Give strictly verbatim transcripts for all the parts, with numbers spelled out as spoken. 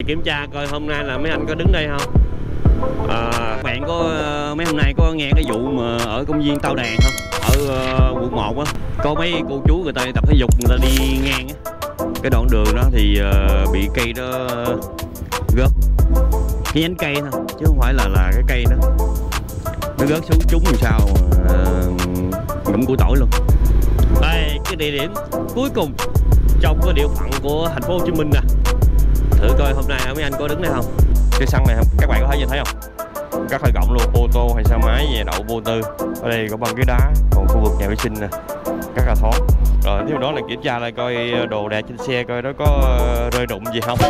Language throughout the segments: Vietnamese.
Kiểm tra coi hôm nay là mấy anh có đứng đây không. À, bạn có mấy hôm nay có nghe cái vụ mà ở công viên Tao Đàn không? Ở uh, quận một á, có mấy cô chú người ta tập thể dục, người ta đi ngang á, cái đoạn đường đó thì uh, bị cây đó rớt, cái nhánh cây thôi chứ không phải là là cái cây đó, nó rớt xuống trúng làm sao mà uh, ngủm củ tỏi luôn. Đây cái địa điểm cuối cùng trong cái địa phận của thành phố Hồ Chí Minh nè. Thử coi hôm nay mấy anh có đứng đây không. Cái sân này các bạn có thể nhìn thấy không, rất là rộng luôn, ô tô hay xe máy về đậu vô tư. Ở đây có băng ghế đá, còn khu vực nhà vệ sinh nè rất là thoáng. Rồi tiếp đó là kiểm tra lại coi đồ đạc trên xe coi nó có rơi rụng gì không.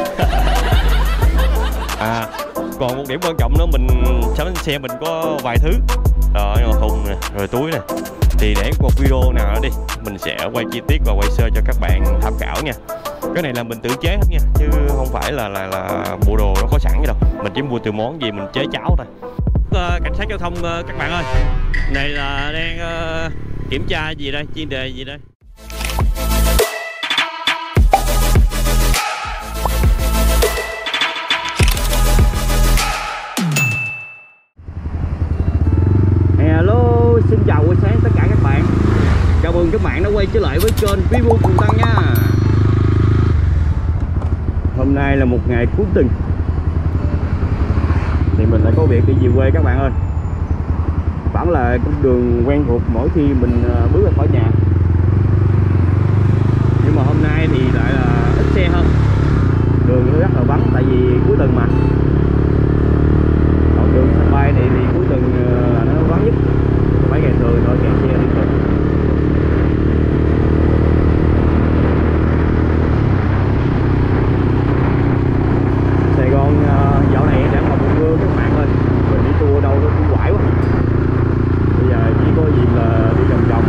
À còn một điểm quan trọng nữa, mình sắm trên xe mình có vài thứ rồi, thùng nè, rồi túi nè, thì để một video nào đó đi mình sẽ quay chi tiết và quay sơ cho các bạn tham khảo nha. Cái này là mình tự chế hết nha, chứ không phải là là là bộ đồ nó có sẵn gì đâu, mình chỉ mua từ món gì mình chế cháo thôi. Uh, cảnh sát giao thông uh, các bạn ơi, này là đang uh, kiểm tra gì đây, chuyên đề gì đây? Hello, xin chào buổi sáng tất cả các bạn. Chào mừng các bạn đã quay trở lại với kênh Review Cùng Tăng nha. Hôm nay là một ngày cuối tuần thì mình lại có việc đi về quê các bạn ơi. Vẫn là con đường quen thuộc mỗi khi mình bước ra khỏi nhà, nhưng mà hôm nay thì lại là ít xe hơn, đường nó rất là vắng tại vì cuối tuần mà. Còn đường sân bay này thì cuối tuần là nó vắng nhất, phải ngày thường thôi, kẹt xe liên tục. Sài Gòn dạo này đang là mùa mưa các bạn ơi, mình đi tour đâu nó cũng quải quá. Bây giờ chỉ có gì là đi vòng vòng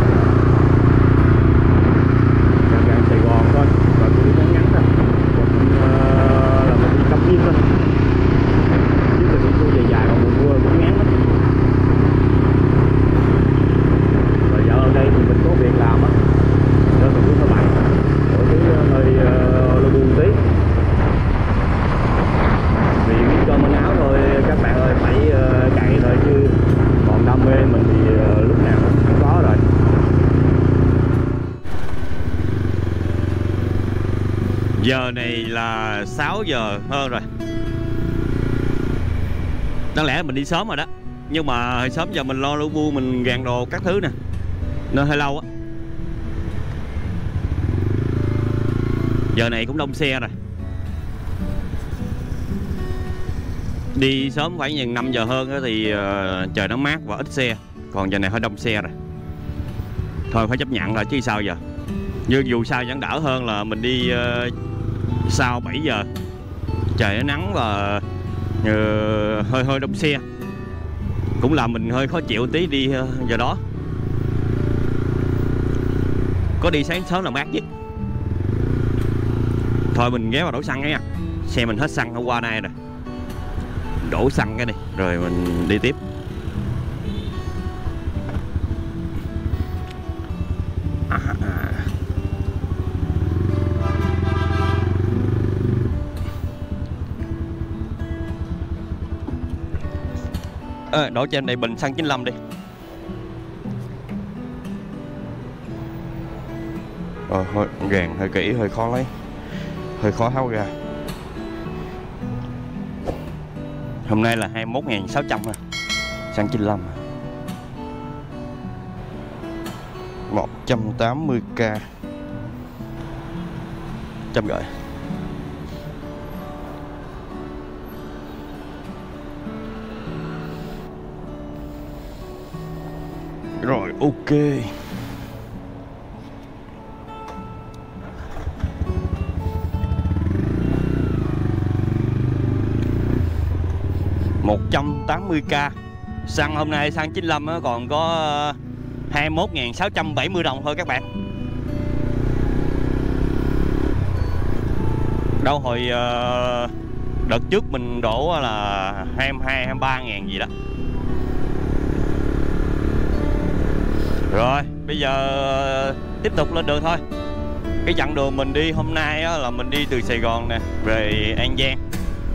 gần gần Sài Gòn thôi, và cũng đi ngắn ngắn thôi, còn uh, là mình đi Cam Vinh thôi, chứ mình đi tour dài dài còn mùa mưa cũng ngắn lắm. Và dạo ở đây thì mình có việc làm á, nên mình cũng phải bận, mỗi thứ hơi uh, lo buồn tí. Vì biết cơm ăn áo thôi các bạn ơi, phải uh, cày thôi, chứ còn đam mê mình thì uh, lúc nào cũng có rồi. Giờ này là sáu giờ hơn rồi. Đáng lẽ mình đi sớm rồi đó, nhưng mà hồi sớm giờ mình lo lu bu, mình gạn đồ các thứ nè, nên hơi lâu á. Giờ này cũng đông xe rồi. Đi sớm phải gần năm giờ hơn thì uh, trời nó mát và ít xe. Còn giờ này hơi đông xe rồi. Thôi phải chấp nhận rồi chứ sao giờ. Nhưng dù sao vẫn đỡ hơn là mình đi uh, sau bảy giờ, trời nó nắng và uh, hơi hơi đông xe, cũng làm mình hơi khó chịu tí đi uh, giờ đó. Có đi sáng sớm là mát nhất. Thôi mình ghé vào đổ xăng nha. Xe mình hết xăng hôm qua nay rồi, đổ xăng cái đi rồi mình đi tiếp. À, à. À, đổ cho em đầy bình xăng chín lăm đi. Rồi hơi gàn hơi kỹ, hơi khó lấy, hơi khó tháo ra. Hôm nay là hai mươi mốt nghìn sáu trăm, xăng chín lăm, một trăm tám mươi k, trăm gửi. Rồi ok. một trăm tám mươi k. Xăng hôm nay xăng chín lăm còn có hai mươi mốt nghìn sáu trăm bảy mươi đồng thôi các bạn. Đâu hồi uh, đợt trước mình đổ là hai mươi hai, hai mươi ba ngàn gì đó. Rồi bây giờ tiếp tục lên đường thôi. Cái chặng đường mình đi hôm nay á, là mình đi từ Sài Gòn nè về An Giang.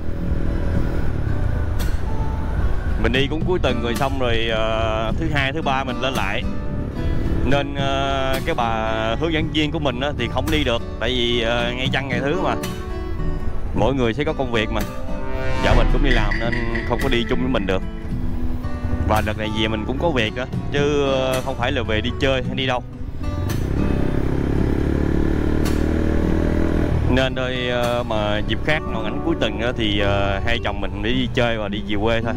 Mình đi cũng cuối tuần rồi, xong rồi uh, thứ hai thứ ba mình lên lại, nên uh, cái bà hướng dẫn viên của mình á, thì không đi được, tại vì uh, ngày chăng ngày thứ mà mỗi người sẽ có công việc mà, vợ mình cũng đi làm nên không có đi chung với mình được. Và đợt này về mình cũng có việc đó, chứ không phải là về đi chơi hay đi đâu. Nên đôi mà dịp khác ngồi ảnh cuối tuần thì hai chồng mình đi chơi và đi về quê thôi.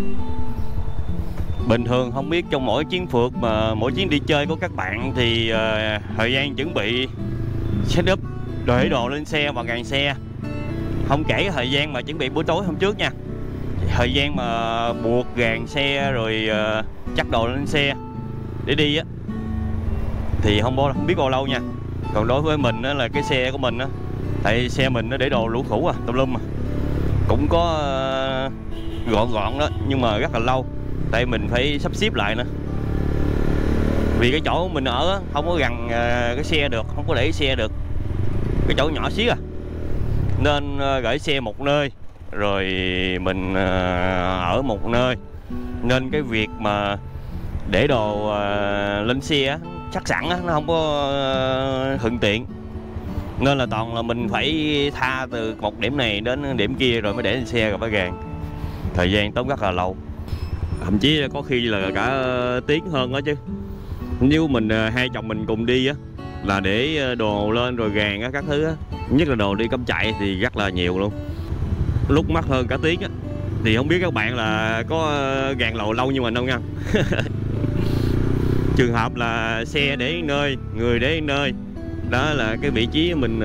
Bình thường không biết trong mỗi chuyến phượt mà mỗi chuyến đi chơi của các bạn thì uh, thời gian chuẩn bị setup để đồ lên xe và gàn xe, không kể thời gian mà chuẩn bị buổi tối hôm trước nha, thời gian mà buộc gàn xe rồi uh, chắc đồ lên xe để đi á thì không bao không biết bao lâu nha. Còn đối với mình á, là cái xe của mình á, tại xe mình nó để đồ lũ khủ à, tùm lum mà cũng có uh, gọn gọn đó, nhưng mà rất là lâu, tại mình phải sắp xếp lại nữa. Vì cái chỗ mình ở không có gần uh, cái xe được, không có để xe được, cái chỗ nhỏ xíu à, nên uh, gửi xe một nơi rồi mình uh, ở một nơi, nên cái việc mà để đồ uh, lên xe chắc sẵn á, nó không có uh, thuận tiện, nên là toàn là mình phải tha từ một điểm này đến điểm kia rồi mới để lên xe rồi mới gàn, thời gian tốn rất là lâu, thậm chí có khi là cả tiếng hơn đó chứ. Nếu mình hai chồng mình cùng đi á là để đồ lên rồi gàn á các thứ á, nhất là đồ đi cắm chạy thì rất là nhiều luôn, lúc mất hơn cả tiếng á. Thì không biết các bạn là có gàn lầu lâu như mình không nha. Trường hợp là xe để nơi, người để nơi, đó là cái vị trí mình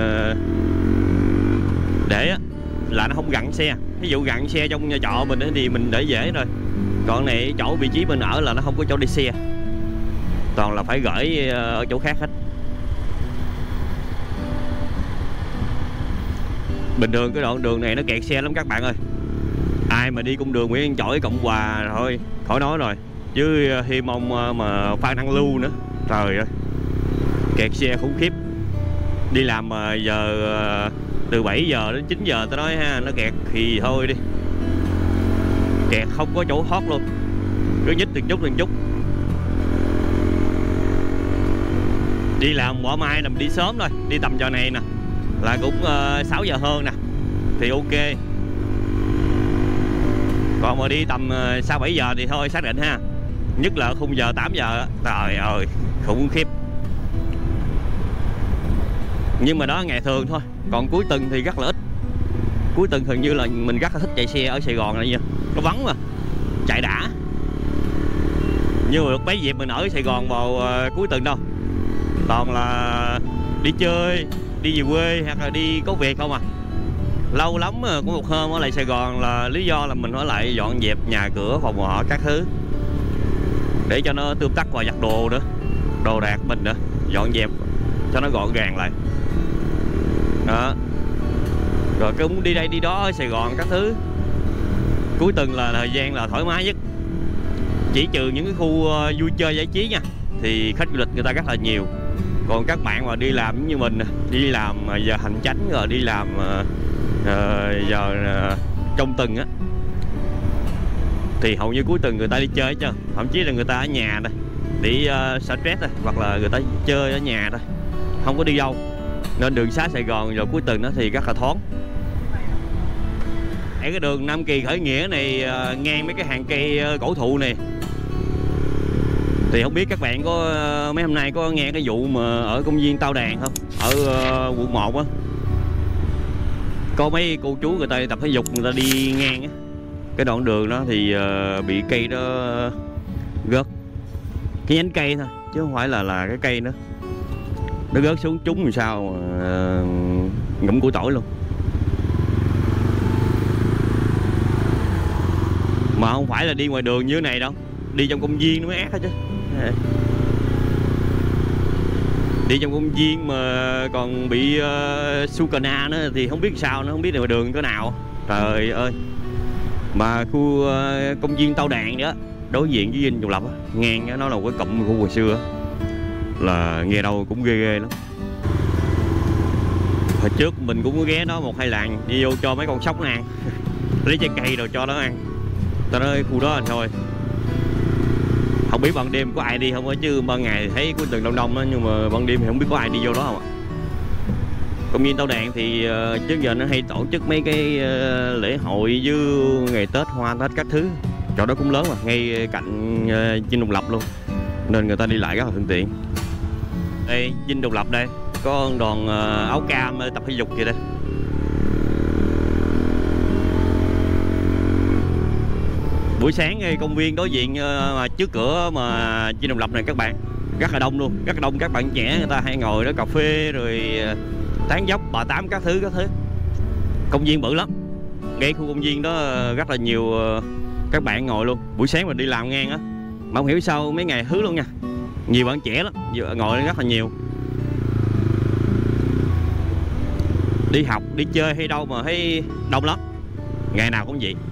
để á là nó không gặn xe. Ví dụ gặn xe trong nhà trọ mình thì mình để dễ rồi, còn này chỗ vị trí mình ở là nó không có chỗ đi xe, toàn là phải gửi ở chỗ khác hết. Bình thường cái đoạn đường này nó kẹt xe lắm các bạn ơi. Ai mà đi cung đường Nguyễn Văn Chỗi Cộng Hòa thôi khỏi nói rồi, chứ thêm ông mà Phan Đăng Lưu nữa, trời ơi kẹt xe khủng khiếp. Đi làm mà giờ từ bảy giờ đến chín giờ tôi nói ha, nó kẹt thì thôi đi, kẹt không có chỗ thoát luôn, cứ nhích từng chút từng chút. Đi làm bỏ mai là mình đi sớm thôi, đi tầm giờ này nè là cũng uh, sáu giờ hơn nè thì ok. Còn mà đi tầm uh, sau bảy giờ thì thôi xác định ha, nhất là khung giờ tám giờ, trời ơi khủng khiếp. Nhưng mà đó ngày thường thôi, còn cuối tuần thì rất là ít. Cuối tuần thường như là mình rất là thích chạy xe ở Sài Gòn này nha, nó vắng mà chạy đã. Nhưng mà được mấy dịp mình ở Sài Gòn vào uh, cuối tuần đâu, toàn là đi chơi, đi về quê hoặc là đi có việc không à. Lâu lắm có một hôm ở lại Sài Gòn là lý do là mình phải lại dọn dẹp nhà cửa phòng họ các thứ để cho nó tươm tất và giặt đồ nữa, đồ đạc mình nữa, dọn dẹp cho nó gọn gàng lại đó. Rồi cũng đi đây đi đó ở Sài Gòn các thứ. Cuối tuần là thời gian là thoải mái nhất, chỉ trừ những cái khu uh, vui chơi giải trí nha, thì khách du lịch người ta rất là nhiều. Còn các bạn mà đi làm như mình, đi làm giờ hành chánh rồi đi làm uh, uh, giờ uh, trong tuần á, thì hầu như cuối tuần người ta đi chơi chứ, thậm chí là người ta ở nhà đây đi uh, stress thôi, hoặc là người ta chơi ở nhà thôi, không có đi đâu. Nên đường xá Sài Gòn vào cuối tuần đó thì rất là thoáng. Ở cái đường Nam Kỳ Khởi Nghĩa này uh, ngang mấy cái hàng cây uh, cổ thụ này, thì không biết các bạn có uh, mấy hôm nay có nghe cái vụ mà ở công viên Tao Đàn không, ở uh, quận một á, có mấy cô chú người ta tập thể dục người ta đi ngang á, cái đoạn đường đó thì uh, bị cây đó rớt, cái nhánh cây thôi chứ không phải là là cái cây nữa, nó rớt xuống trúng làm sao mà uh, ngủm củ tỏi luôn. Mà không phải là đi ngoài đường như thế này đâu, đi trong công viên nó mới ác hết chứ. Đi trong công viên mà còn bị uh, Sukana nữa thì không biết sao, nó không biết ngoài đường có nào. Trời ơi. Mà khu uh, công viên Tao Đàn đó, đối diện với Dinh Độc Lập á, ngang đó, nó là một cái cụm khu hồi xưa á, là nghe đâu cũng ghê ghê lắm. Hồi trước mình cũng có ghé đó một hai lần, đi vô cho mấy con sóc nó ăn. Lấy trái cây rồi cho nó ăn. ta nói khu đó là thôi, không biết ban đêm có ai đi không á, chứ ban ngày thấy có từng đông đông đó, nhưng mà ban đêm thì không biết có ai đi vô đó không ạ. Công viên Tao Đàn thì uh, trước giờ nó hay tổ chức mấy cái uh, lễ hội với ngày Tết, hoa Tết các thứ, chỗ đó cũng lớn mà, ngay cạnh uh, Dinh Độc Lập luôn, nên người ta đi lại rất là thuận tiện. Đây Dinh Độc Lập đây, có đoàn uh, áo cam tập thể dục kìa đây. Buổi sáng công viên đối diện mà trước cửa mà Dinh Độc Lập này các bạn, rất là đông luôn, rất là đông các bạn trẻ, người ta hay ngồi đó cà phê rồi tán dóc bà tám các thứ các thứ. Công viên bự lắm, ngay khu công viên đó rất là nhiều các bạn ngồi luôn. Buổi sáng mình đi làm ngang á, mà không hiểu sao mấy ngày hứa luôn nha, nhiều bạn trẻ lắm, ngồi rất là nhiều. Đi học, đi chơi hay đâu mà thấy đông lắm, ngày nào cũng vậy.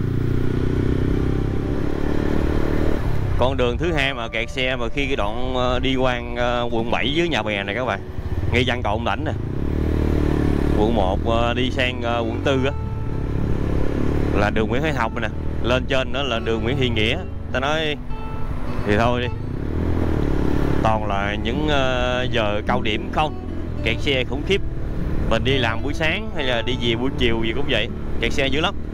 Con đường thứ hai mà kẹt xe mà khi cái đoạn đi qua quận bảy dưới Nhà Bè này các bạn, ngay văn cầu Ông Đảnh nè, quận một đi sang quận tư á là đường Nguyễn Thái Học nè, lên trên đó là đường Nguyễn Thị Nghĩa. Ta nói thì thôi đi, toàn là những giờ cao điểm không, kẹt xe khủng khiếp. Mình đi làm buổi sáng hay là đi về buổi chiều gì cũng vậy, kẹt xe dữ lắm.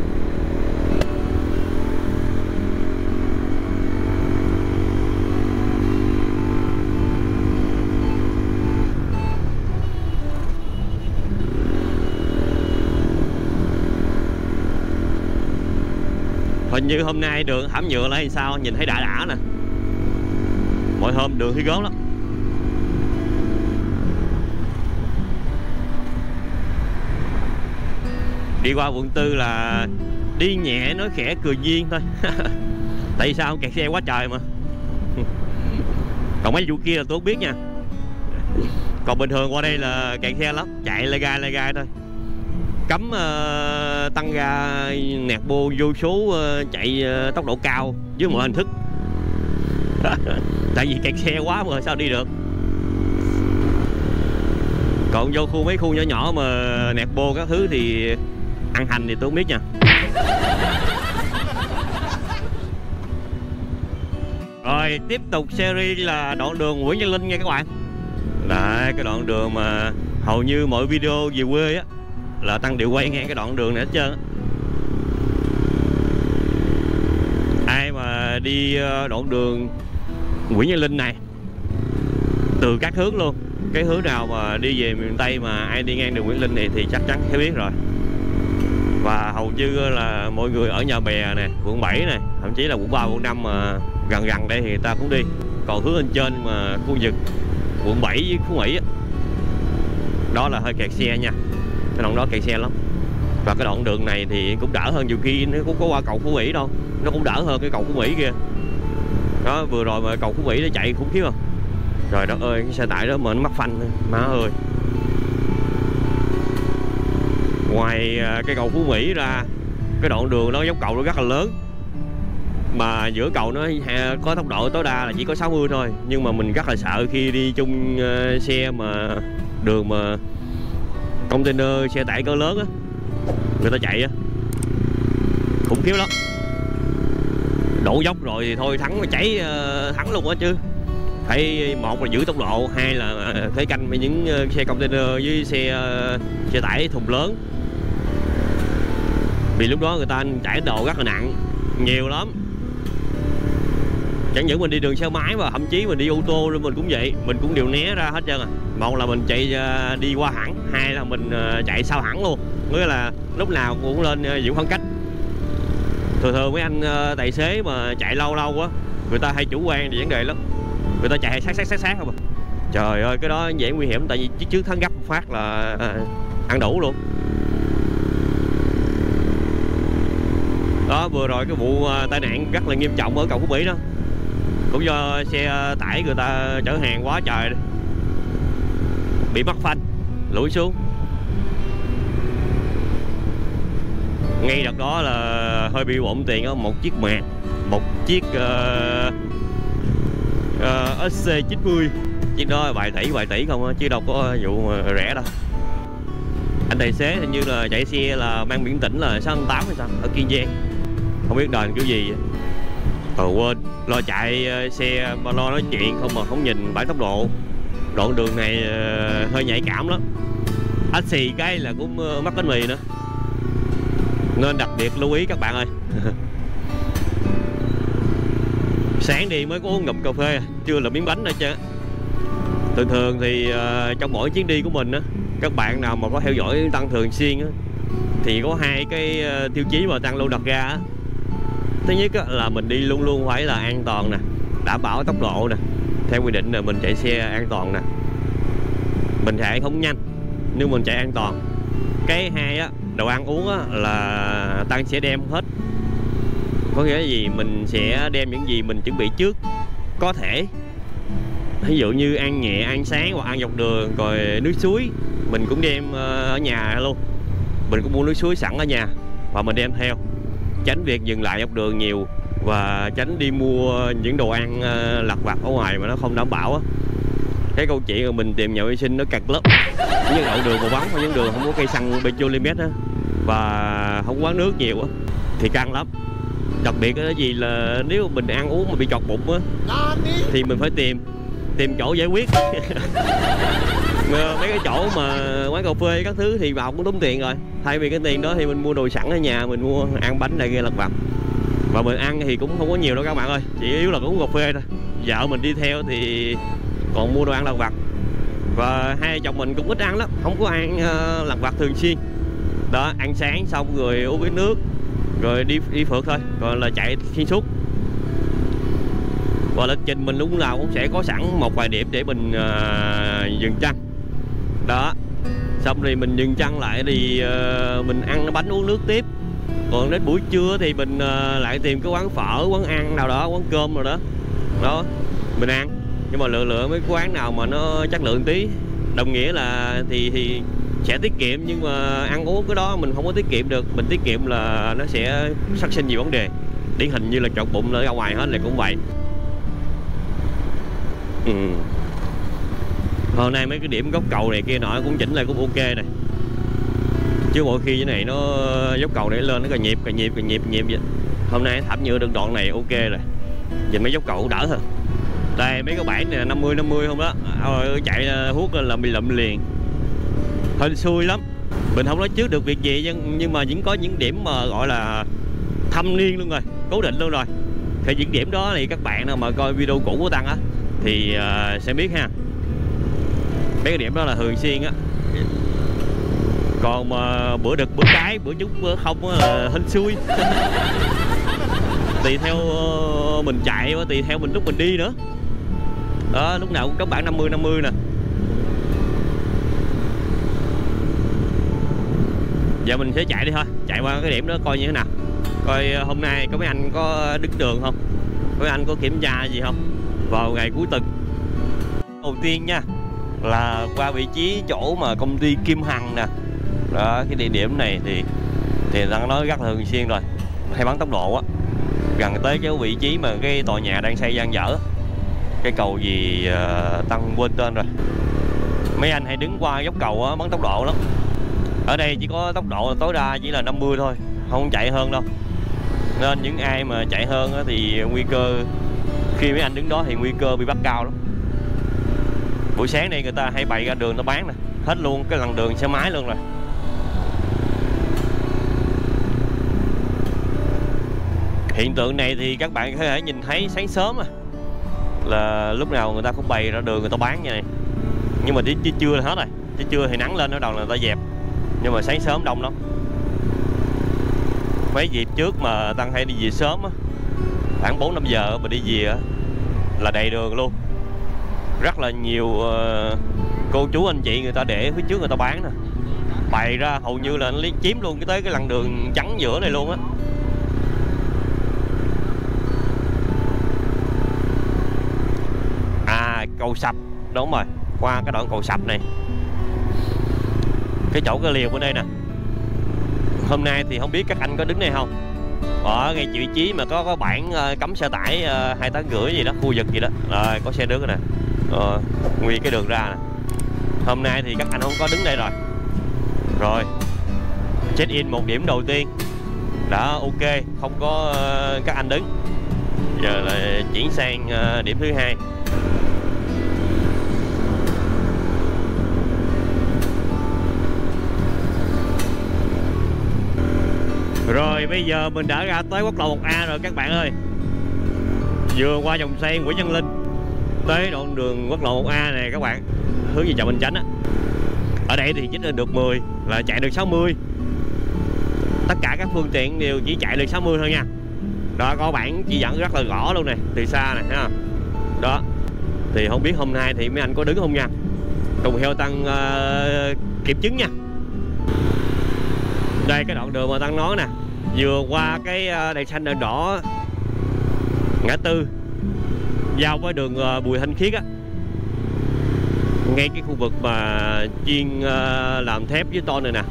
Hình như hôm nay đường hãm nhựa lại hay sao, nhìn thấy đã đã nè. Mỗi hôm đường thì gớm lắm. Đi qua quận tư là đi nhẹ nói khẽ cười duyên thôi. Tại sao kẹt xe quá trời mà. Còn mấy vụ kia là tôi không biết nha. Còn bình thường qua đây là kẹt xe lắm, chạy lai gai lai gai thôi. Cấm uh, tăng ga nẹt bô vô số uh, chạy uh, tốc độ cao với mọi hình thức. Tại vì kẹt xe quá mà sao đi được. Còn vô khu mấy khu nhỏ nhỏ mà nẹt bô các thứ thì ăn hành thì tôi không biết nha. Rồi tiếp tục series là đoạn đường Nguyễn Văn Linh nha các bạn. Đấy, cái đoạn đường mà hầu như mọi video về quê á là Tăng đều quay ngang cái đoạn đường này hết trơn á. Ai mà đi đoạn đường Nguyễn Văn Linh này từ các hướng luôn, cái hướng nào mà đi về miền Tây mà ai đi ngang đường Nguyễn Linh này thì chắc chắn sẽ biết rồi. Và hầu như là mọi người ở Nhà Bè nè, quận bảy này, thậm chí là quận ba, quận năm mà gần gần đây thì người ta cũng đi. Còn hướng lên trên mà khu vực quận bảy với Phú Mỹ á, đó là hơi kẹt xe nha. Cái đoạn đó kẹt xe lắm. Và cái đoạn đường này thì cũng đỡ hơn, nhiều khi nó cũng có qua cầu Phú Mỹ đâu, nó cũng đỡ hơn cái cầu Phú Mỹ kia. Đó, vừa rồi mà cầu Phú Mỹ nó chạy khủng khiếp không. Trời đất ơi, cái xe tải đó mà nó mắc phanh, má ơi. Ngoài cái cầu Phú Mỹ ra, cái đoạn đường nó dốc cầu nó rất là lớn. Mà giữa cầu nó có tốc độ tối đa là chỉ có sáu mươi thôi. Nhưng mà mình rất là sợ khi đi chung xe mà đường mà container, xe tải cỡ lớn á, người ta chạy á, khủng khiếp lắm. Đổ dốc rồi thì thôi thắng mà cháy thắng luôn á chứ. Phải một là giữ tốc độ, hai là phải canh với những xe container với xe xe tải thùng lớn. Vì lúc đó người ta chảy đồ rất là nặng, nhiều lắm. Chẳng những mình đi đường xe máy mà thậm chí mình đi ô tô rồi mình cũng vậy, mình cũng đều né ra hết trơn à. Một là mình chạy đi qua hẳn, hai là mình chạy sau hẳn luôn. Nghĩa là lúc nào cũng lên giữ khoảng cách. Thường thường mấy anh tài xế mà chạy lâu lâu quá, người ta hay chủ quan thì vấn đề lắm. Người ta chạy sát sát sát sát không à. Trời ơi, cái đó dễ nguy hiểm, tại vì trước thắng gấp phát là ăn đủ luôn. Đó, vừa rồi cái vụ tai nạn rất là nghiêm trọng ở cầu Phú Mỹ đó, cũng do xe tải người ta chở hàng quá trời, bị mắc phanh, lủi xuống. Ngay đợt đó là hơi bị bộn tiền đó, một chiếc màn, một chiếc uh, uh, ét xê chín mươi, chiếc đó vài tỷ vài tỷ không á, chứ đâu có vụ mà rẻ đâu. Anh tài xế hình như là chạy xe là mang biển tỉnh là sáu tám hay sao, ở Kiên Giang. không biết đền kiểu gì. Ờ quên, lo chạy xe mà lo nói chuyện không mà không nhìn bảng tốc độ. Đoạn đường này uh, hơi nhạy cảm lắm, ách xì cái là cũng uh, mắc bánh mì nữa, nên đặc biệt lưu ý các bạn ơi. Sáng đi mới có uống ngụm cà phê, chưa là miếng bánh nữa chứ. Thường thường thì uh, trong mỗi chuyến đi của mình á, các bạn nào mà có theo dõi Tăng thường xuyên á, thì có hai cái uh, tiêu chí mà Tăng luôn đặt ra á. Thứ nhất á, là mình đi luôn luôn phải là an toàn nè, đảm bảo tốc độ nè, theo quy định là mình chạy xe an toàn nè, mình chạy không nhanh nhưng mình chạy an toàn. Cái hai á, đồ ăn uống á, là Tăng sẽ đem hết. Có nghĩa là gì, mình sẽ đem những gì mình chuẩn bị trước có thể. Ví dụ như ăn nhẹ, ăn sáng hoặc ăn dọc đường. Rồi nước suối mình cũng đem ở nhà luôn, mình cũng mua nước suối sẵn ở nhà và mình đem theo, tránh việc dừng lại dọc đường nhiều và tránh đi mua những đồ ăn lặt vặt ở ngoài mà nó không đảm bảo á. Cái câu chuyện mà mình tìm nhà vệ sinh nó cật lắm, những đoạn đường mà vắng, hoặc những đường không có cây xăng petrolimet á và không quán nước nhiều á thì căng lắm. Đặc biệt cái gì là nếu mình ăn uống mà bị chọt bụng á thì mình phải tìm tìm chỗ giải quyết. Mấy cái chỗ mà quán cà phê các thứ thì vào cũng tốn tiền rồi. Thay vì cái tiền đó thì mình mua đồ sẵn ở nhà, mình mua ăn bánh này kia lặt vặt. Và mình ăn thì cũng không có nhiều đâu các bạn ơi, chỉ yếu là uống cà phê thôi. Vợ mình đi theo thì còn mua đồ ăn lặt vặt. Và hai chồng mình cũng ít ăn lắm, không có ăn uh, lặt vặt thường xuyên. Đó, ăn sáng xong rồi uống ít nước, rồi đi đi phượt thôi, còn là chạy xuyên suốt. Và lịch trình mình lúc nào cũng sẽ có sẵn một vài điểm để mình uh, dừng chân. Đó, xong thì mình dừng chân lại thì uh, mình ăn bánh uống nước tiếp. Còn đến buổi trưa thì mình uh, lại tìm cái quán phở, quán ăn nào đó, quán cơm nào đó. Đó, mình ăn. Nhưng mà lựa lựa mấy quán nào mà nó chất lượng tí. Đồng nghĩa là thì thì sẽ tiết kiệm, nhưng mà ăn uống cái đó mình không có tiết kiệm được. Mình tiết kiệm là nó sẽ phát sinh nhiều vấn đề, điển hình như là chọt bụng ở ra ngoài hết là cũng vậy. Ừ. Hôm nay mấy cái điểm góc cầu này kia nọ cũng chỉnh lại cũng ok này, chứ mỗi khi cái này nó dốc cầu để lên nó cà nhịp cà nhịp cà nhịp nhịp vậy. Hôm nay thảm nhựa được đoạn này ok rồi, nhìn mấy dốc cầu cũng đỡ hơn. Đây mấy cái bảng này năm mươi năm mươi không đó, chạy hút lên là bị lụm liền, hên xui lắm. Mình không nói trước được việc gì, nhưng, nhưng mà vẫn có những điểm mà gọi là thâm niên luôn rồi, cố định luôn rồi. Thì những điểm đó thì các bạn nào mà coi video cũ của Tăng á thì uh, sẽ biết ha. Mấy cái điểm đó là thường xuyên á. Còn mà bữa đực bữa cái bữa trúng bữa không là hên xui. Tùy theo mình chạy, tùy theo mình lúc mình đi nữa. Đó, lúc nào cũng có bảng năm mươi năm mươi nè. Giờ mình sẽ chạy đi thôi, chạy qua cái điểm đó coi như thế nào. Coi hôm nay có mấy anh có đứng đường không, có mấy anh có kiểm tra gì không vào ngày cuối tuần. Đầu tiên nha là qua vị trí chỗ mà công ty Kim Hằng nè. Đó, cái địa điểm này thì thì đang nói rất thường xuyên rồi, hay bắn tốc độ á, gần tới cái vị trí mà cái tòa nhà đang xây dang dở, cái cầu gì uh, Tăng quên tên rồi. Mấy anh hay đứng qua dốc cầu á bắn tốc độ lắm. Ở đây chỉ có tốc độ tối đa chỉ là năm mươi thôi, không chạy hơn đâu. Nên những ai mà chạy hơn á thì nguy cơ, khi mấy anh đứng đó thì nguy cơ bị bắt cao lắm. Buổi sáng này người ta hay bày ra đường nó bán nè, hết luôn cái làn đường xe máy luôn rồi. Hiện tượng này thì các bạn có thể nhìn thấy sáng sớm à, là lúc nào người ta cũng bày ra đường người ta bán như này. Nhưng mà đến trưa là hết rồi, tới trưa thì nắng lên ở đầu là người ta dẹp. Nhưng mà sáng sớm đông lắm. Mấy dịp trước mà Tăng hay đi về sớm á, khoảng bốn năm giờ mà đi về á là đầy đường luôn. Rất là nhiều uh, cô chú anh chị người ta để phía trước người ta bán nè, bày ra hầu như là nó chiếm luôn cái tới cái làn đường trắng giữa này luôn á. À, cầu sập, đúng rồi, qua cái đoạn cầu sập này, cái chỗ cái liều bên đây nè. Hôm nay thì không biết các anh có đứng đây không, ở ngay vị trí mà có có bảng uh, cấm xe tải uh, hai tấn rưỡi gì đó, khu vực gì đó, rồi có xe nước rồi nè, ờ, nguyên cái đường ra nè. Hôm nay thì các anh không có đứng đây rồi. Rồi check in một điểm đầu tiên Đó, ok, không có uh, các anh đứng. Giờ là chuyển sang uh, điểm thứ hai. Rồi bây giờ mình đã ra tới quốc lộ một A rồi các bạn ơi. Vừa qua dòng xe Nguyễn Văn Linh tới đoạn đường quốc lộ một A này các bạn, hướng về chợ Bình Chánh á. Ở đây thì chích lên được mười, là chạy được sáu mươi. Tất cả các phương tiện đều chỉ chạy được sáu mươi thôi nha. Đó, có bản chỉ dẫn rất là rõ luôn nè, từ xa nè, thấy không? Đó. Thì không biết hôm nay thì mấy anh có đứng không nha. Cùng theo Tăng uh, kiểm chứng nha. Đây cái đoạn đường mà Tăng nói nè, vừa qua cái đèn xanh đèn đỏ ngã tư giao với đường uh, Bùi Thanh Khiết á, ngay cái khu vực mà chuyên uh, làm thép với ton này nè.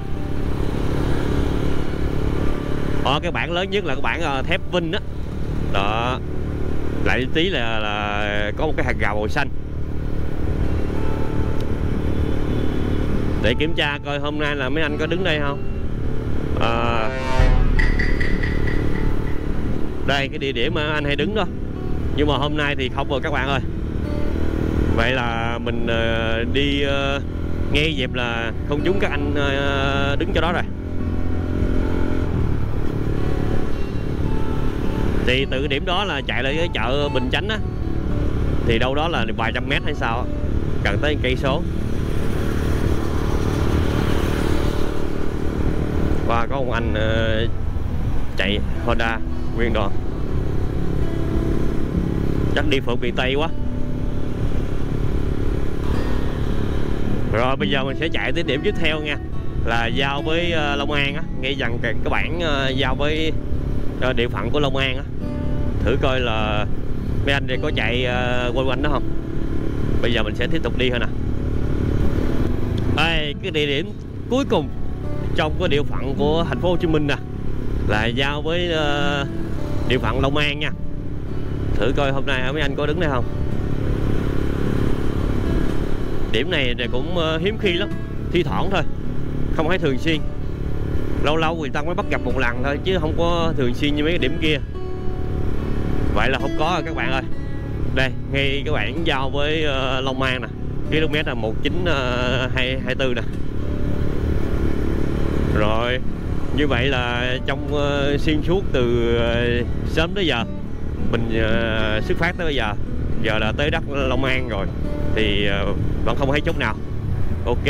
Đó, cái bảng lớn nhất là cái bảng uh, thép Vinh á. Đó. Lại tí là, là có một cái hạt gạo màu xanh. Để kiểm tra coi hôm nay là mấy anh có đứng đây không. À, đây cái địa điểm mà anh hay đứng đó, nhưng mà hôm nay thì không rồi các bạn ơi. Vậy là mình uh, đi uh, nghe dẹp là không trúng các anh uh, đứng cho đó rồi. Thì từ cái điểm đó là chạy lại cái chợ Bình Chánh á, thì đâu đó là vài trăm mét hay sao, gần tới cây số. Và có một anh uh, chạy Honda nguyên đoạn, chắc đi phượt miền Tây quá. Rồi bây giờ mình sẽ chạy tới điểm tiếp theo nha, là giao với uh, Long An á, ngay dần cái bản uh, giao với uh, địa phận của Long An á. Thử coi là mấy anh đây có chạy uh, quanh quanh đó không. Bây giờ mình sẽ tiếp tục đi thôi nè. Đây cái địa điểm cuối cùng trong cái địa phận của thành phố Hồ Chí Minh nè, là giao với uh, địa phận Long An nha. Thử coi hôm nay mấy anh có đứng đây không. Điểm này thì cũng uh, hiếm khi lắm, thi thoảng thôi, không phải thường xuyên. Lâu lâu người ta mới bắt gặp một lần thôi, chứ không có thường xuyên như mấy cái điểm kia. Vậy là không có rồi các bạn ơi. Đây, ngay cái bản giao với uh, Long An nè, km là một chín hai tư nè. Rồi, như vậy là trong uh, xuyên suốt từ uh, sớm tới giờ mình uh, xuất phát tới bây giờ, giờ là tới đất Long An rồi, thì uh, vẫn không thấy chốt nào. Ok.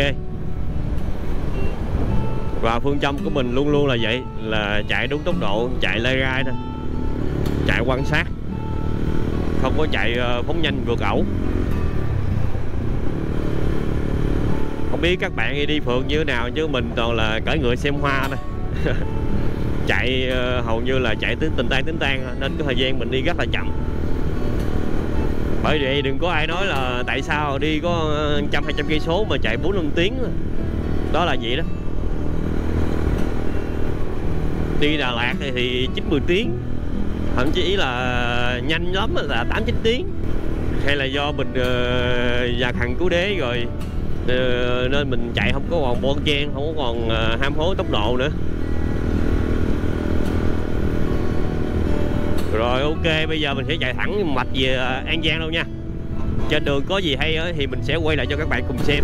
Và phương châm của mình luôn luôn là vậy, là chạy đúng tốc độ, chạy lê rai thôi, chạy quan sát, không có chạy uh, phóng nhanh vượt ẩu. Không biết các bạn đi phượt như thế nào, chứ mình toàn là cởi ngựa xem hoa thôi. Chạy uh, hầu như là chạy tới tình tan tính tan, nên cái thời gian mình đi rất là chậm. Bởi vậy đừng có ai nói là tại sao đi có trăm hai trăm cây số mà chạy bốn năm tiếng. Đó là vậy đó. Đi Đà Lạt thì chín mười tiếng, thậm chí là nhanh lắm là tám chín tiếng. Hay là do mình uh, già khằn cứu đế rồi, uh, nên mình chạy không có còn bon chen, không có còn uh, ham hố tốc độ nữa. Rồi ok, bây giờ mình sẽ chạy thẳng mạch về An Giang luôn nha. Trên đường có gì hay thì mình sẽ quay lại cho các bạn cùng xem.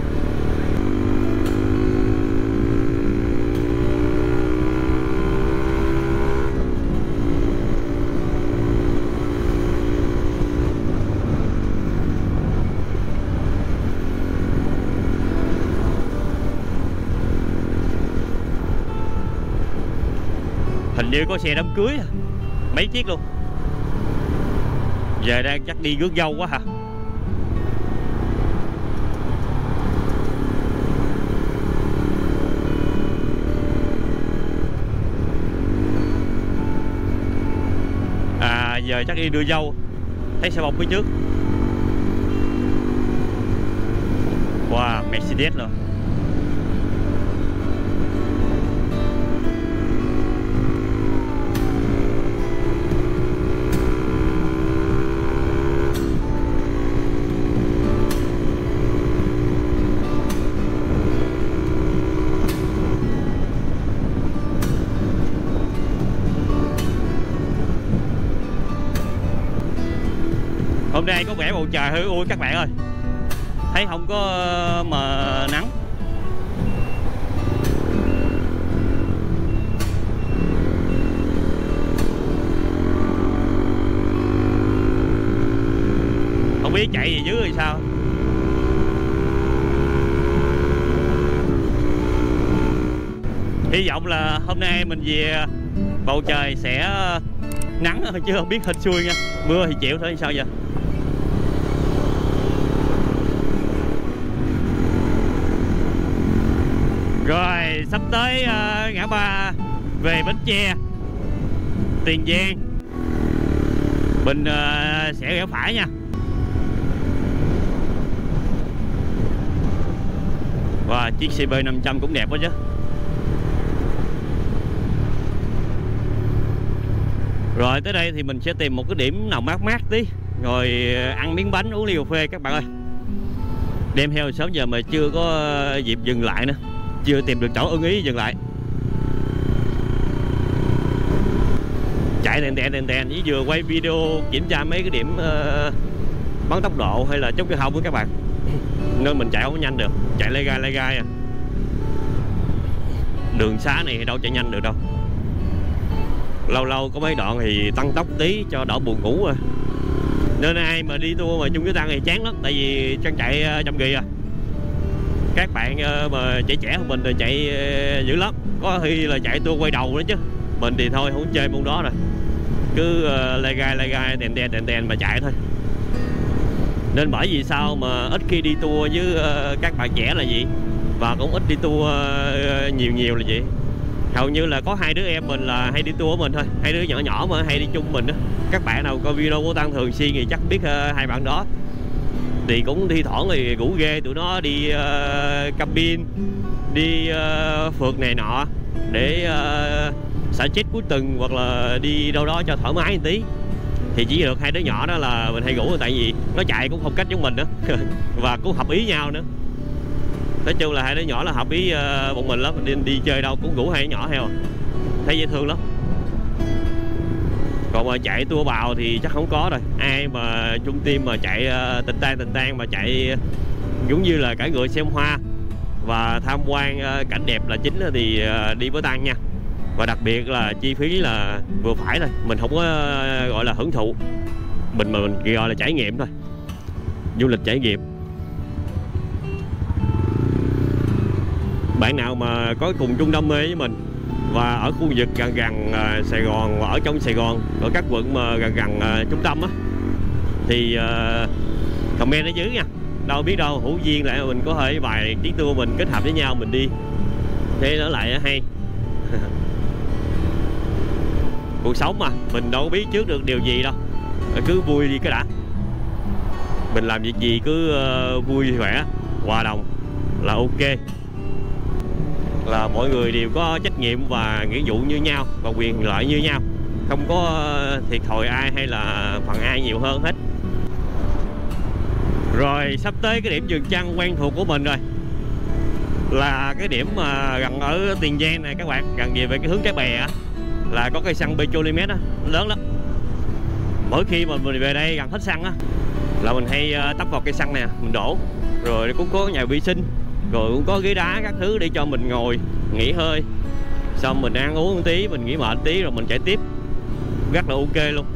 Hình như có xe đám cưới mấy chiếc luôn. Giờ đang chắc đi rước dâu quá hả. À giờ chắc đi đưa dâu. Thấy xe bông phía trước. Wow, Mercedes rồi. Hôm nay có vẻ bầu trời hơi ui các bạn ơi, thấy không có mà nắng. Không biết chạy gì dưới thì sao. Hy vọng là hôm nay mình về bầu trời sẽ nắng chứ không biết hên xui nha. Mưa thì chịu thôi sao giờ. Rồi sắp tới uh, ngã ba về Bến Tre, Tiền Giang. Mình uh, sẽ rẽ phải nha. Và chiếc xê bê năm trăm cũng đẹp quá chứ. Rồi tới đây thì mình sẽ tìm một cái điểm nào mát mát tí, rồi ăn miếng bánh uống ly cà phê các bạn ơi. Đêm theo sớm giờ mà chưa có dịp dừng lại nữa, chưa tìm được chỗ ưng ý dừng lại. Chạy đèn đèn đèn đèn với vừa quay video kiểm tra mấy cái điểm uh, bắn tốc độ hay là chốt cái hông với các bạn. Nên mình chạy không có nhanh được, chạy lê gai lê gai à. Đường xá này đâu chạy nhanh được đâu. Lâu lâu có mấy đoạn thì tăng tốc tí cho đỡ buồn ngủ à. Nên ai mà đi tour mà chung với tăng thì chán lắm, tại vì chân chạy trăm kỳ à. Các bạn mà chạy trẻ hơn mình thì chạy dữ lắm, có khi là chạy tour quay đầu nữa chứ. Mình thì thôi không chơi môn đó rồi, cứ lê gai lê gai đèn đèn đèn đèn mà chạy thôi. Nên bởi vì sao mà ít khi đi tour với các bạn trẻ là gì, và cũng ít đi tour nhiều nhiều là gì. Hầu như là có hai đứa em mình là hay đi tour của mình thôi, hai đứa nhỏ nhỏ mà hay đi chung mình đó. Các bạn nào coi video của Tăng thường xuyên thì chắc biết uh, hai bạn đó. Thì cũng thi thoảng thì rủ ghê tụi nó đi uh, cabin, đi uh, phượt này nọ để uh, xả chết cuối tuần, hoặc là đi đâu đó cho thoải mái một tí. Thì chỉ được hai đứa nhỏ đó là mình hay rủ, tại vì nó chạy cũng không cách giống mình nữa và cũng hợp ý nhau nữa. Nói chung là hai đứa nhỏ là hợp ý uh, bọn mình lắm, đi, đi chơi đâu cũng rủ hai đứa nhỏ theo, thấy dễ thương lắm. Còn mà chạy tour bào thì chắc không có rồi. Ai mà chung team mà chạy uh, tình tan tình tan mà chạy giống như là cả người xem hoa và tham quan uh, cảnh đẹp là chính thì uh, đi với Tăng nha. Và đặc biệt là chi phí là vừa phải thôi, mình không có uh, gọi là hưởng thụ, mình mà mình gọi là trải nghiệm thôi, du lịch trải nghiệm. Bạn nào mà có cùng chung đam mê với mình và ở khu vực gần gần uh, Sài Gòn, ở trong Sài Gòn, ở các quận mà gần gần uh, trung tâm á, thì uh, comment ở dưới nha. Đâu biết đâu hữu duyên lại mình có thể vài chiếc tour mình kết hợp với nhau mình đi, thế nó lại hay. Cuộc sống mà mình đâu có biết trước được điều gì đâu, cứ vui đi cái đã. Mình làm việc gì cứ uh, vui khỏe, hòa đồng là ok. Là mọi người đều có trách nhiệm và nghĩa vụ như nhau và quyền lợi như nhau, không có thiệt thòi ai hay là phần ai nhiều hơn hết. Rồi sắp tới cái điểm dừng chân quen thuộc của mình rồi, là cái điểm mà gần ở Tiền Giang này các bạn, gần về về cái hướng Cái Bè á, là có cây xăng Petrolimex á, lớn lắm. Mỗi khi mà mình về đây gần hết xăng á là mình hay tấp vào cây xăng nè, mình đổ. Rồi cũng có nhà vệ sinh, rồi cũng có ghế đá các thứ để cho mình ngồi nghỉ hơi, xong mình ăn uống một tí, mình nghỉ mệt một tí rồi mình chạy tiếp, rất là ok luôn.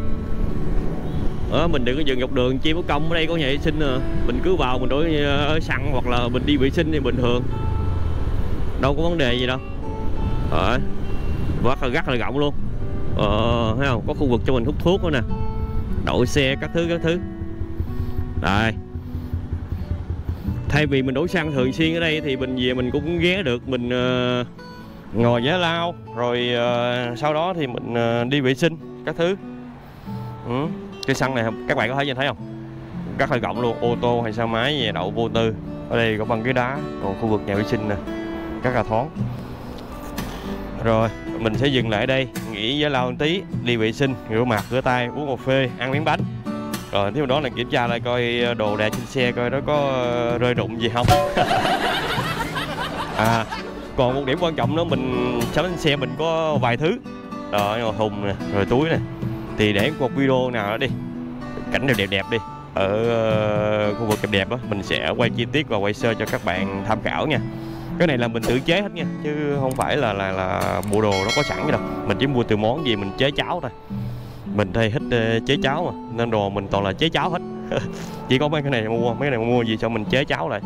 Ờ, mình đừng có dừng dọc đường chi mất công, ở đây có nhà vệ sinh à. Mình cứ vào mình đổi xăng hoặc là mình đi vệ sinh thì bình thường, đâu có vấn đề gì đâu. Ờ, rất là rất là rộng luôn. Ờ, thấy không, có khu vực cho mình hút thuốc nữa nè, đậu xe các thứ các thứ. Đây, thay vì mình đổ xăng thường xuyên ở đây thì mình về mình cũng ghé được, mình uh, ngồi giải lao, rồi uh, sau đó thì mình uh, đi vệ sinh các thứ. Ừ. Cái xăng này các bạn có thấy nhìn thấy không, rất là rộng luôn, ô tô hay xe máy về đậu vô tư. Ở đây có băng ghế đá, còn khu vực nhà vệ sinh nè rất là thoáng. Rồi mình sẽ dừng lại ở đây, nghỉ giải lao một tí, đi vệ sinh, rửa mặt rửa tay, uống cà phê, ăn miếng bánh. Rồi tiếp đó là kiểm tra lại coi đồ đạc trên xe coi nó có rơi rụng gì không. À, còn một điểm quan trọng nữa, mình sắm trên xe mình có vài thứ. Rồi thùng nè, rồi túi nè. Thì để một video nào đó đi, cảnh đẹp đẹp đẹp đi, ở uh, khu vực đẹp đẹp á, mình sẽ quay chi tiết và quay sơ cho các bạn tham khảo nha. Cái này là mình tự chế hết nha, chứ không phải là là là bộ đồ nó có sẵn gì đâu. Mình chỉ mua từ món gì mình chế cháo thôi. Mình thì thích uh, chế cháo mà, nên đồ mình toàn là chế cháo hết. Chỉ có mấy cái này mua, mấy cái này mua gì cho mình chế cháo lại.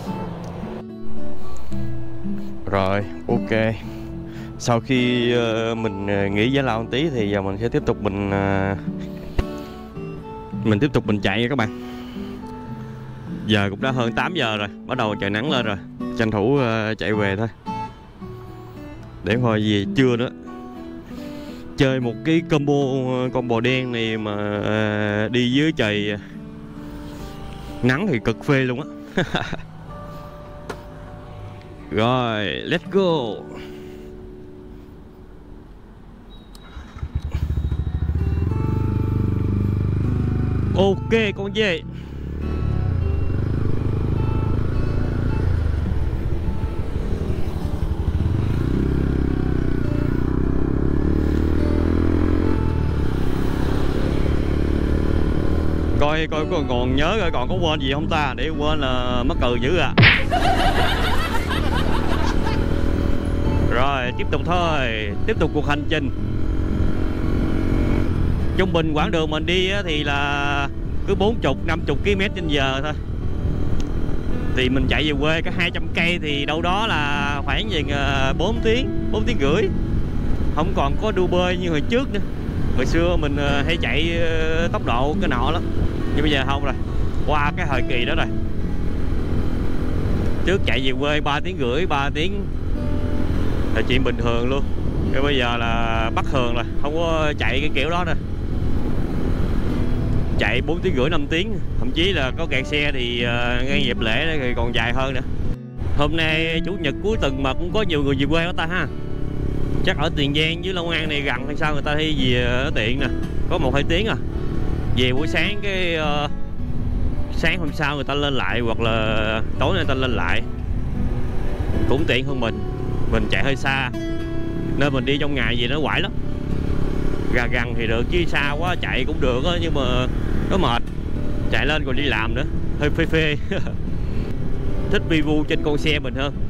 Rồi, ok. Sau khi uh, mình uh, nghỉ giải lao một tí thì giờ mình sẽ tiếp tục mình uh, mình tiếp tục mình chạy nha các bạn. Giờ cũng đã hơn tám giờ rồi, bắt đầu trời nắng lên rồi, tranh thủ uh, chạy về thôi. Để hồi về trưa nữa chơi một cái combo combo đen này mà uh, đi dưới trời nắng thì cực phê luôn á. Rồi, let's go. Ok con dê. Coi coi còn, còn nhớ coi còn có quên gì không ta, để quên là mắc cừ dữ à. Rồi tiếp tục thôi, tiếp tục cuộc hành trình. Trung bình quãng đường mình đi thì là cứ bốn mươi năm mươi ki lô mét trên giờ thôi. Thì mình chạy về quê có hai trăm cây thì đâu đó là khoảng về bốn tiếng, bốn tiếng rưỡi. Không còn có đu bơi như hồi trước nữa. Hồi xưa mình hay chạy tốc độ cái nọ lắm, nhưng bây giờ không rồi, qua cái thời kỳ đó rồi. Trước chạy về quê ba tiếng rưỡi, ba tiếng là chuyện bình thường luôn. Cái bây giờ là bắt thường rồi, không có chạy cái kiểu đó nữa. Chạy bốn tiếng rưỡi, năm tiếng, thậm chí là có kẹt xe thì uh, ngay dịp lễ thì còn dài hơn nữa. Hôm nay chủ nhật cuối tuần mà cũng có nhiều người về quê đó ta ha. Chắc ở Tiền Giang với Long An này gần hay sao người ta hay về ở tiện nè, có một hai tiếng à. Về buổi sáng cái uh, sáng hôm sau người ta lên lại, hoặc là tối người ta lên lại cũng tiện hơn mình. Mình chạy hơi xa nên mình đi trong ngày gì nó quải lắm. Gần gần thì được, chứ xa quá chạy cũng được đó, nhưng mà nó mệt, chạy lên còn đi làm nữa, hơi phê phê. Thích vi vu trên con xe mình hơn.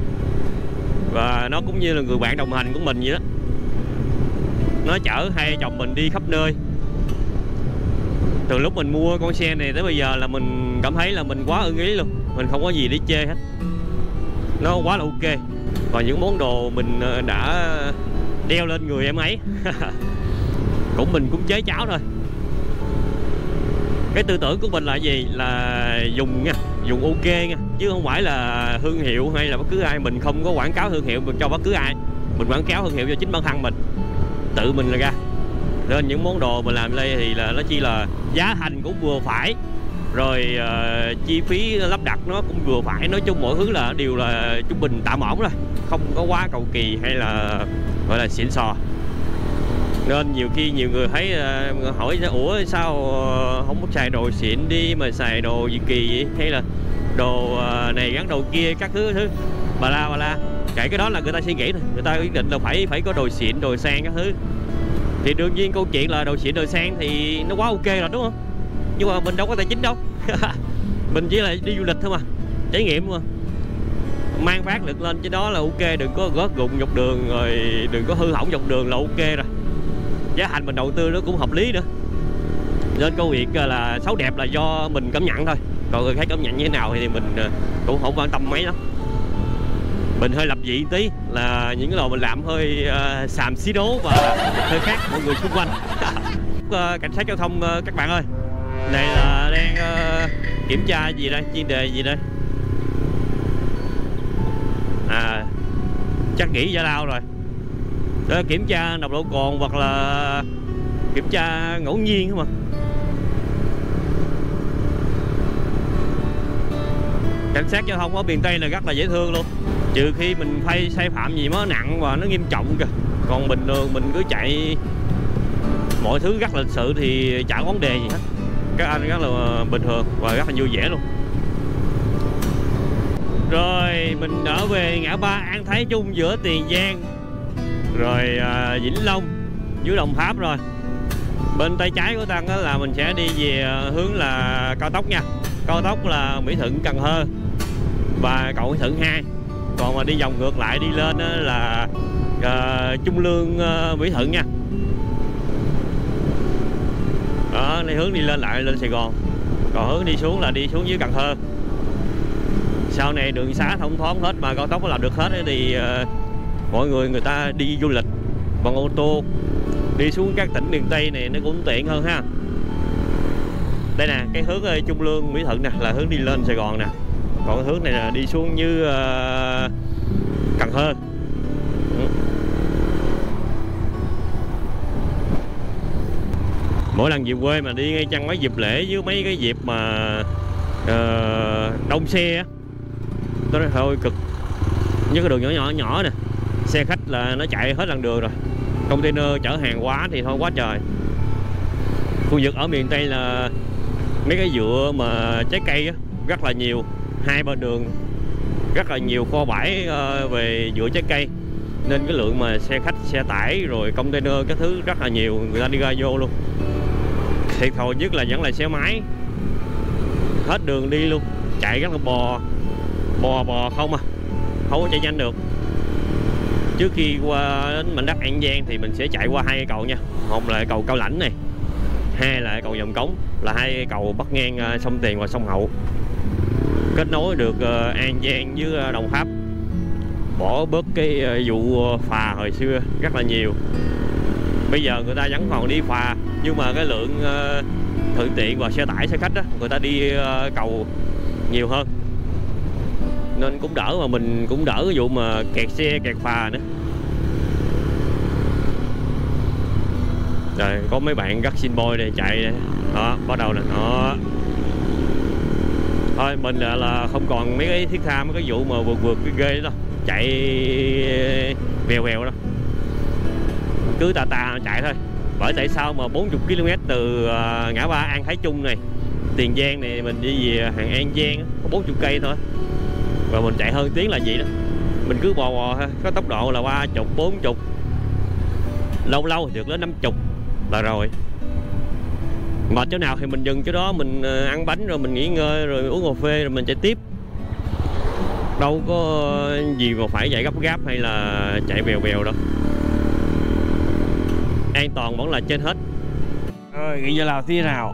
Và nó cũng như là người bạn đồng hành của mình vậy đó. Nó chở hai chồng mình đi khắp nơi. Từ lúc mình mua con xe này tới bây giờ là mình cảm thấy là mình quá ưng ý luôn. Mình không có gì để chê hết, nó quá là ok. Và những món đồ mình đã đeo lên người em ấy cũng mình cũng chế cháo thôi. Cái tư tưởng của mình là gì? Là dùng nha, dùng ok nha, chứ không phải là thương hiệu hay là bất cứ ai. Mình không có quảng cáo thương hiệu cho bất cứ ai, mình quảng cáo thương hiệu cho chính bản thân mình, tự mình là ra. Nên những món đồ mình làm đây thì là nó chỉ là giá thành cũng vừa phải, rồi uh, chi phí lắp đặt nó cũng vừa phải. Nói chung mọi thứ là đều là trung bình tạm ổn rồi, không có quá cầu kỳ hay là gọi là xịn sò. Nên nhiều khi nhiều người thấy uh, hỏi ủa sao uh, không có xài đồ xịn đi mà xài đồ gì kỳ vậy, hay là đồ uh, này gắn đồ kia các thứ thứ bà la bà la. Kể cái đó là người ta suy nghĩ thôi, người ta quyết định là phải phải có đồ xịn đồ sang các thứ. Thì đương nhiên câu chuyện là đồ xịn đồ sang thì nó quá ok rồi đúng không? Nhưng mà mình đâu có tài chính đâu. Mình chỉ là đi du lịch thôi mà, trải nghiệm mà, mang vác lực lên chứ đó là ok. Đừng có gót gụng dọc đường, rồi đừng có hư hỏng dọc đường là ok rồi. Giá thành mình đầu tư nó cũng hợp lý nữa. Nên câu việc là xấu đẹp là do mình cảm nhận thôi, còn người khác cảm nhận như thế nào thì mình cũng không quan tâm mấy lắm. Mình hơi lập dị tí là những cái đồ mình làm hơi uh, xàm xí đố và hơi khác mọi người xung quanh. uh, Cảnh sát giao thông uh, các bạn ơi, này là đang uh, kiểm tra gì đây, chuyên đề gì đây? À, chắc nghỉ giải lao rồi. Đó, kiểm tra nồng độ cồn hoặc là kiểm tra ngẫu nhiên không mà. Cảnh sát giao thông ở miền Tây là rất là dễ thương luôn, trừ khi mình phải sai phạm gì nó nặng và nó nghiêm trọng kìa. Còn bình thường mình cứ chạy mọi thứ rất là lịch sự thì chả có vấn đề gì hết. Các anh rất là bình thường và rất là vui vẻ luôn. Rồi mình đã về ngã ba An Thái Trung giữa Tiền Giang rồi à, Vĩnh Long dưới Đồng Tháp rồi. Bên tay trái của Tăng là mình sẽ đi về hướng là cao tốc nha. Cao tốc là Mỹ Thuận Cần Thơ và cầu Mỹ Thuận hai. Còn mà đi vòng ngược lại đi lên là uh, Trung Lương uh, Mỹ Thuận nha. Đó, đi hướng đi lên lại lên Sài Gòn. Còn hướng đi xuống là đi xuống dưới Cần Thơ. Sau này đường xá thông thoáng hết mà cao tốc có làm được hết thì uh, mọi người người ta đi du lịch bằng ô tô đi xuống các tỉnh miền Tây này nó cũng tiện hơn ha. Đây nè, cái hướng uh, Trung Lương Mỹ Thuận nè là hướng đi lên Sài Gòn nè. Còn hướng này là đi xuống như uh, Cần Thơ. Ừ. Mỗi lần về quê mà đi ngay chăng mấy dịp lễ với mấy cái dịp mà uh, đông xe á, tôi nói thôi cực. Như cái đường nhỏ nhỏ nhỏ nè, xe khách là nó chạy hết làn đường rồi, container chở hàng quá thì thôi quá trời. Khu vực ở miền Tây là mấy cái vựa mà trái cây á, rất là nhiều, hai bên đường rất là nhiều kho bãi về vựa trái cây, nên cái lượng mà xe khách, xe tải rồi container cái thứ rất là nhiều, người ta đi ra vô luôn. Thiệt thòi nhất là vẫn là xe máy, hết đường đi luôn, chạy rất là bò bò bò không à, không có chạy nhanh được. Trước khi qua đến mảnh đất An Giang thì mình sẽ chạy qua hai cây cầu nha, một là cầu Cao Lãnh này, hai là cầu Vàm Cống, là hai cầu bắc ngang sông Tiền và sông Hậu, kết nối được An Giang với Đồng Tháp, bỏ bớt cái vụ phà hồi xưa rất là nhiều. Bây giờ người ta vẫn còn đi phà, nhưng mà cái lượng thuận tiện và xe tải, xe khách đó, người ta đi cầu nhiều hơn, nên cũng đỡ, mà mình cũng đỡ cái vụ mà kẹt xe, kẹt phà nữa. Rồi có mấy bạn gắt xin boy này chạy này. Đó, bắt đầu nè. Đó. Thôi mình là, là không còn mấy cái thiết tha, mấy cái vụ mà vượt vượt cái ghê đó, chạy vèo vèo đó, cứ tà tà chạy thôi. Bởi tại sao mà bốn mươi ki lô mét từ uh, ngã ba An Thái Trung này, Tiền Giang này, mình đi về hàng An Giang có bốn mươi cây thôi, và mình chạy hơn tiếng là gì đó. Mình cứ bò bò thôi, có tốc độ là ba mươi, bốn mươi, lâu lâu thì được lên năm mươi là rồi. Mệt chỗ nào thì mình dừng chỗ đó, mình ăn bánh rồi mình nghỉ ngơi rồi uống cà phê rồi mình chạy tiếp. Đâu có gì mà phải chạy gấp gáp hay là chạy bèo bèo đâu. An toàn vẫn là trên hết. Rồi nghĩ giờ nào thế nào.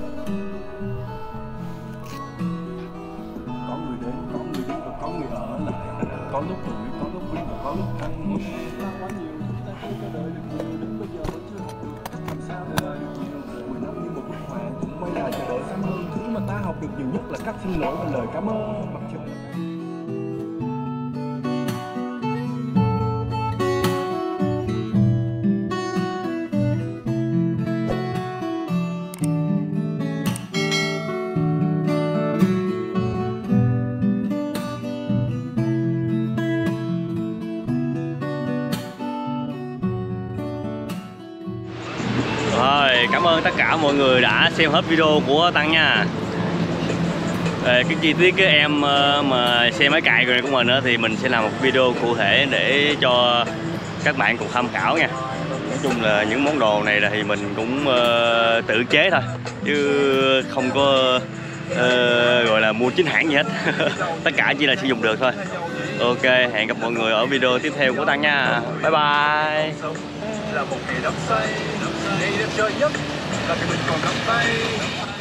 Có người đến, có người đi và có người ở lại. Có lúc vui, có lúc vui và có lúc căng. Ta quá nhiều, chúng ta không có đợi được nhiều, đến bây giờ vẫn chưa học được cách làm sao để đợi được nhiều. Mười năm như một bức họa, cũng quay lại chờ đợi sớm hơn. Thứ mà ta học được nhiều nhất là cách xin lỗi và lời cảm ơn. Mặt trời. Rồi, cảm ơn tất cả mọi người đã xem hết video của Tăng nha. Về cái chi tiết cái em mà xe máy cày này của mình đó, thì mình sẽ làm một video cụ thể để cho các bạn cùng tham khảo nha. Nói chung là những món đồ này là thì mình cũng uh, tự chế thôi, chứ không có uh, gọi là mua chính hãng gì hết. Tất cả chỉ là sử dụng được thôi. Ok, hẹn gặp mọi người ở video tiếp theo của Tăng nha. Bye bye. Là một ngày đắm say, ngày đẹp trời nhất là ngày mình còn nắm tay.